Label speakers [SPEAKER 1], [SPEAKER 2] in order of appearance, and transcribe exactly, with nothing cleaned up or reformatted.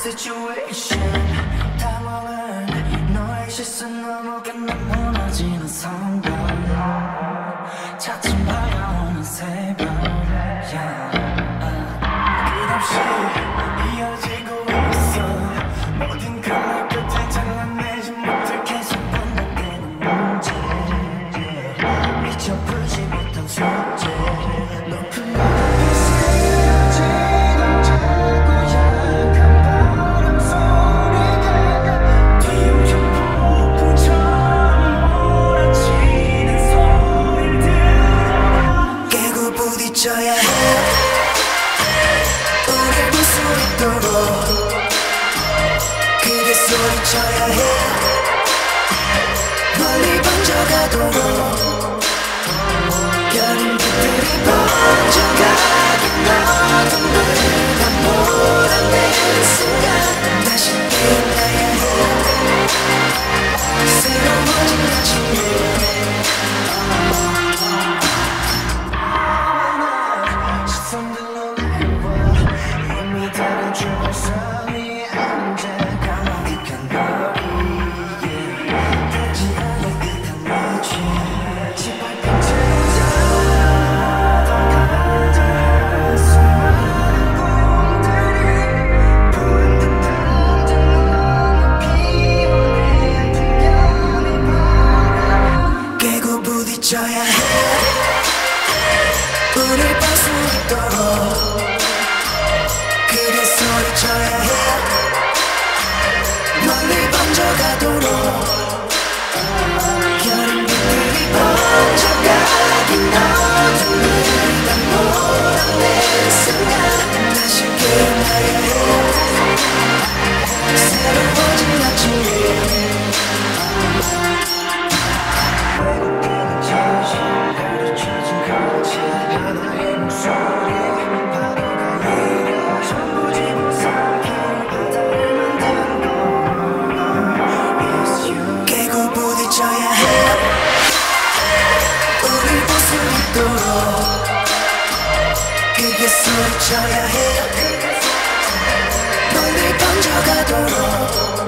[SPEAKER 1] situation 당황한 너의 시선 넘어가 난 무너지는 성벽 차츰 밝아오는 새벽 yeah. 끝없이 이어지고 있어 모든 그말 끝에 잘라내지 못해 계속 반복되는 문제 yeah. 미쳐 풀지 못한 숙제 높은 부딪혀야 해 우릴 볼 수 있도록 크게 소리쳐야 해 멀리 번져가도록 여린 빛들이 번져가긴 어둠을 다 몰아내는 순간 다시 깨어나야 해 새로워진 아침에 주발선이 앉아 가득한 거리 yeah. 닿지 않을 듯한 무지 짓밟힌 채 가득한 수많은 꿈들이 보인 듯한 듯한 피어낸 풍경이 바라 깨고 부딪혀야 해 우릴 볼 수 있도록 크게 소리쳐야 해 멀리 번져가도록 여린 빛들이 번져가긴 어둠을 다 몰아내는 순간 다시 깨어나야 해 새로워진 아침에 외국에는 진실 가르쳐진 거지 하나의 목소리 부딪혀야 해 우릴 볼 수 있도록 크게 소리쳐야 해 멀리 번져가도록